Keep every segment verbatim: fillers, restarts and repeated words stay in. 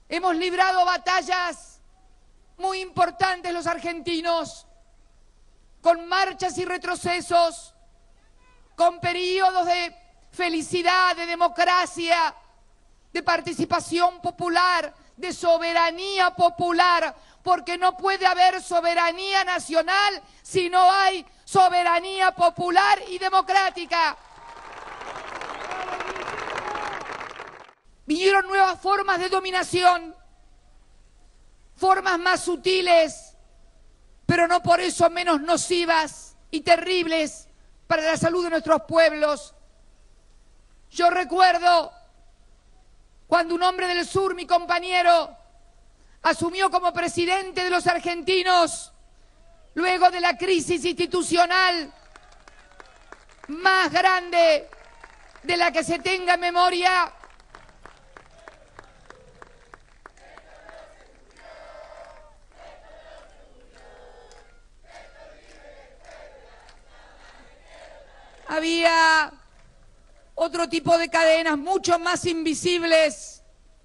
Hemos librado batallas muy importantes los argentinos, con marchas y retrocesos, con periodos de felicidad, de democracia, de participación popular, de soberanía popular, porque no puede haber soberanía nacional si no hay soberanía popular y democrática. Vinieron nuevas formas de dominación, formas más sutiles, pero no por eso menos nocivas y terribles para la salud de nuestros pueblos. Yo recuerdo cuando un hombre del sur, mi compañero, asumió como presidente de los argentinos, luego de la crisis institucional más grande de la que se tenga memoria. Había otro tipo de cadenas mucho más invisibles,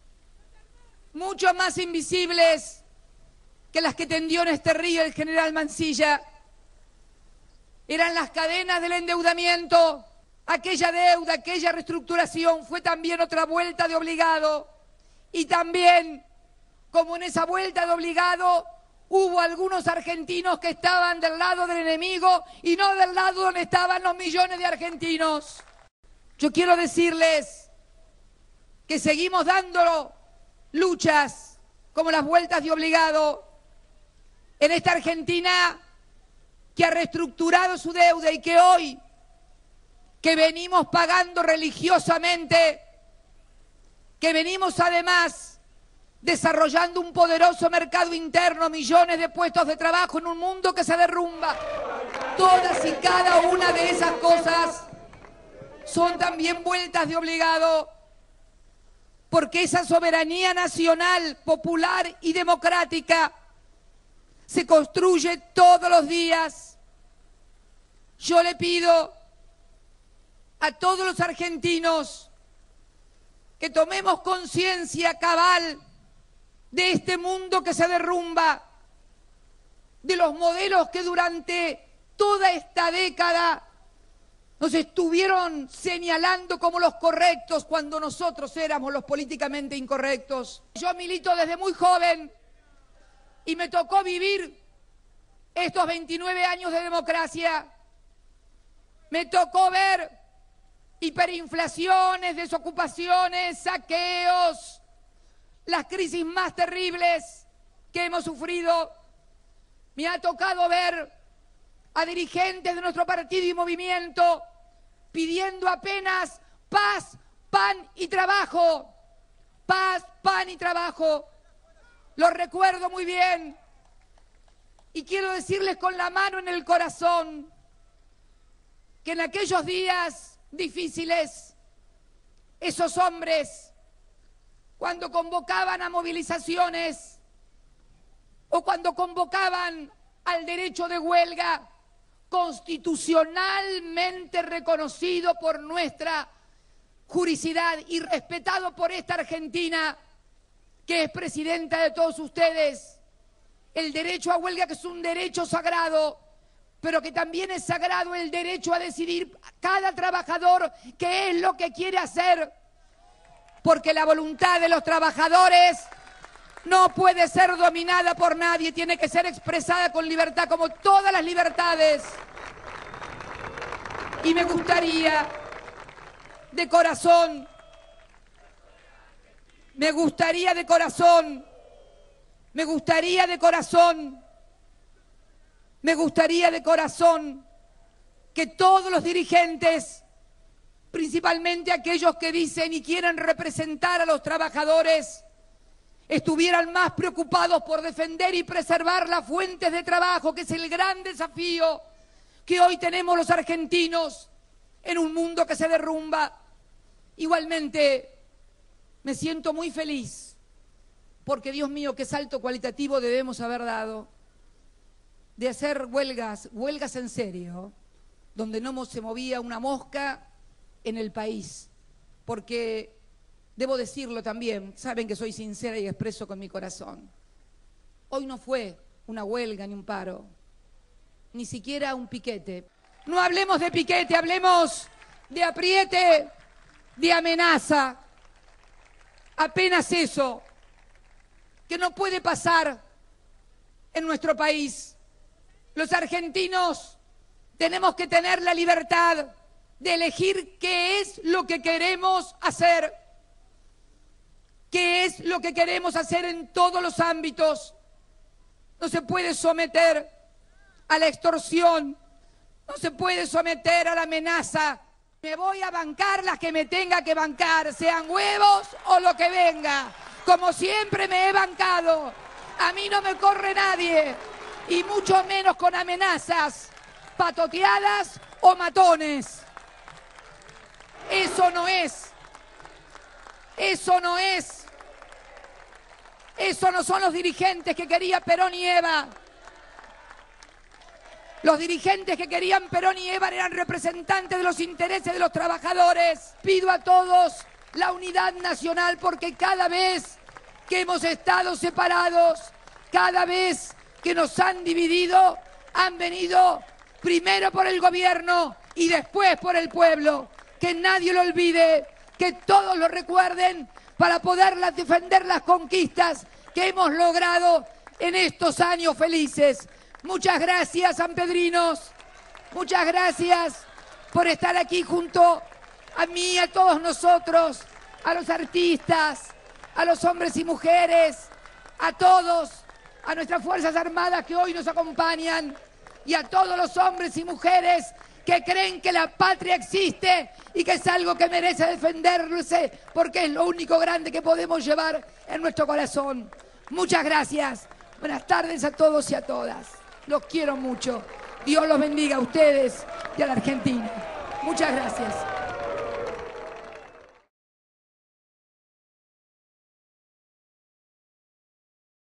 mucho más invisibles que las que tendió en este río el general Mansilla. Eran las cadenas del endeudamiento. Aquella deuda, aquella reestructuración fue también otra vuelta de obligado. Y también, como en esa vuelta de obligado, hubo algunos argentinos que estaban del lado del enemigo y no del lado donde estaban los millones de argentinos. Yo quiero decirles que seguimos dando luchas como las vueltas de obligado en esta Argentina que ha reestructurado su deuda y que hoy, que venimos pagando religiosamente, que venimos además desarrollando un poderoso mercado interno, millones de puestos de trabajo en un mundo que se derrumba. Todas y cada una de esas cosas son también vueltas de obligado, porque esa soberanía nacional, popular y democrática se construye todos los días. Yo le pido a todos los argentinos que tomemos conciencia cabal de este mundo que se derrumba, de los modelos que durante toda esta década nos estuvieron señalando como los correctos cuando nosotros éramos los políticamente incorrectos. Yo milito desde muy joven y me tocó vivir estos veintinueve años de democracia. Me tocó ver hiperinflaciones, desocupaciones, saqueos, las crisis más terribles que hemos sufrido. Me ha tocado ver a dirigentes de nuestro partido y movimiento pidiendo apenas paz, pan y trabajo. Paz, pan y trabajo. Lo recuerdo muy bien. Y quiero decirles con la mano en el corazón que en aquellos días difíciles, esos hombres, cuando convocaban a movilizaciones o cuando convocaban al derecho de huelga constitucionalmente reconocido por nuestra juricidad y respetado por esta Argentina, que es presidenta de todos ustedes, el derecho a huelga, que es un derecho sagrado, pero que también es sagrado el derecho a decidir cada trabajador qué es lo que quiere hacer, porque la voluntad de los trabajadores no puede ser dominada por nadie, tiene que ser expresada con libertad, como todas las libertades. Y me gustaría, de corazón, me gustaría de corazón, me gustaría de corazón, me gustaría de corazón que todos los dirigentes, principalmente aquellos que dicen y quieren representar a los trabajadores, estuvieran más preocupados por defender y preservar las fuentes de trabajo, que es el gran desafío que hoy tenemos los argentinos en un mundo que se derrumba. Igualmente, me siento muy feliz, porque Dios mío, qué salto cualitativo debemos haber dado, de hacer huelgas, huelgas en serio, donde no se movía una mosca en el país, porque debo decirlo también, saben que soy sincera y expreso con mi corazón. Hoy no fue una huelga ni un paro, ni siquiera un piquete. No hablemos de piquete, hablemos de apriete, de amenaza. Apenas eso, que no puede pasar en nuestro país. Los argentinos tenemos que tener la libertad de elegir qué es lo que queremos hacer, qué es lo que queremos hacer en todos los ámbitos. No se puede someter a la extorsión, no se puede someter a la amenaza. Me voy a bancar las que me tenga que bancar, sean huevos o lo que venga, como siempre me he bancado. A mí no me corre nadie, y mucho menos con amenazas, patoteadas o matones. Eso no es, eso no es, eso no son los dirigentes que quería Perón y Eva. Los dirigentes que querían Perón y Eva eran representantes de los intereses de los trabajadores. Pido a todos la unidad nacional, porque cada vez que hemos estado separados, cada vez que nos han dividido, han venido primero por el gobierno y después por el pueblo. Que nadie lo olvide, que todos lo recuerden para poder defender las conquistas que hemos logrado en estos años felices. Muchas gracias, sanpedrinos, muchas gracias por estar aquí junto a mí, a todos nosotros, a los artistas, a los hombres y mujeres, a todos, a nuestras Fuerzas Armadas que hoy nos acompañan y a todos los hombres y mujeres que creen que la patria existe y que es algo que merece defenderse porque es lo único grande que podemos llevar en nuestro corazón. Muchas gracias. Buenas tardes a todos y a todas. Los quiero mucho. Dios los bendiga a ustedes y a la Argentina. Muchas gracias.